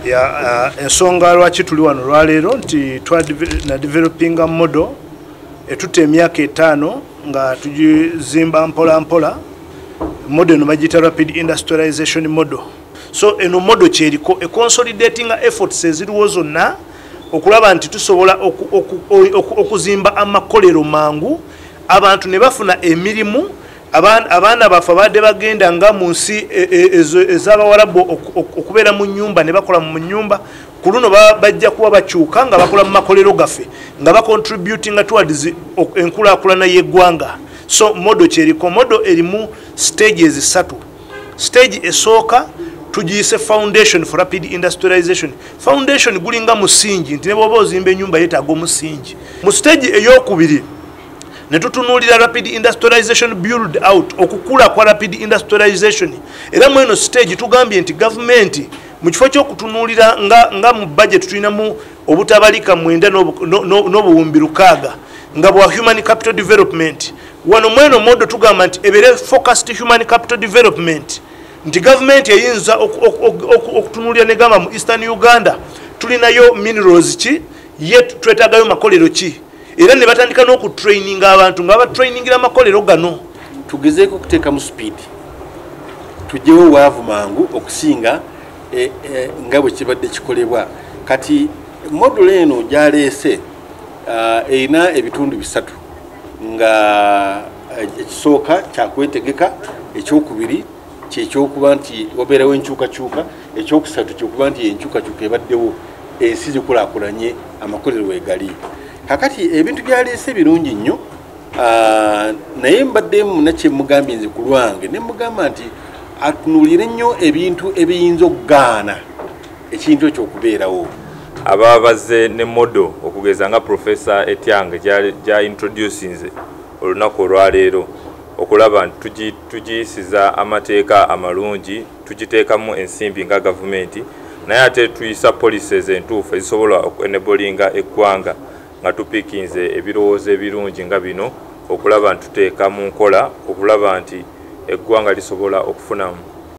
ensonga lwaki tuli wano lwaleero nti na developing model etutte emyaka 5 nga tugizimba mpola mpola. Model no bagita rapid industrialization model. So eno model kyeriko consolidating efforts eziriwo zonna okulaba nti tusobola okuzimba amakolero mangu abantu ne bafuna emirimu. Abaana bafa badde bagenda nga mu nsi ez'Abawarabu okubeera mu nnyumba ne bakola mu nnyumba. Ku luno bajja kuba bakyuka nga bakola mu makolero gaffe nga bacontributinga towards enkulaakulana y'eggwanga. So model kyeriko. Model erimu stages 3. Stage esooka tugiyise foundation for rapid industrialization. Foundation gulinga musingi nti ne bw'oba ozimba ennyumba yeetaaga omusingi. Mu stage ey'okubiri ne tutunuulira rapid industrialization build out, okukula kwa rapid industrialization. Era mu eno stage tugambye nti government mu kifo ky'okutunuulira nga mu budget tulinamu obutabalika 9 n'obuwumbi 6 nga bwa human capital development. Wano mweno model tugamba nti ebere focused human capital development. Nti government eyinza okutunuulira ne gamba mu Eastern Uganda tulinayo minerals ki ye twetaagayo makolero ki. Era ne batandika n'okutraining abantu nga batrainingira amakolero gano. Tugezeeko okuteeka mu speed. Tujjewo waavu mangu okusinga nga bwe kibadde kikolebwa. Kati model eno gyaleese erina ebitundu 3 nga ekisooka kyakwetegeka, ekyokubiri kyekyokuba nti wabeerawo enkyukakyuka, ekyokusatu kyokuba nti enkyukakyuka ebaddewo ensi zikulaakulanye amakolero wegali. Kakati ebintu byaleese birungi nnyo, naye mbadde munakye mugambye nze ku lwange ne mugamba nti atunuulire nnyo ebintu ebiyinza okugaana ekintu ekyokubeerawo. Ababa bazze ne model okugeza nga Professor Etyange gya introducinze olunaku olwaleero okulaba nti tugiyisiza amateeka amalungi, tugiteekamu ensimbi nga gavumenti, naye ate tuyisa policies entuufu ezisobola okuenablinga eggwanga nga tupikinze ebirowoozo ebirungi nga bino okulaba nti tuteeka mu nkola okulaba nti eggwanga lisobola okufunamu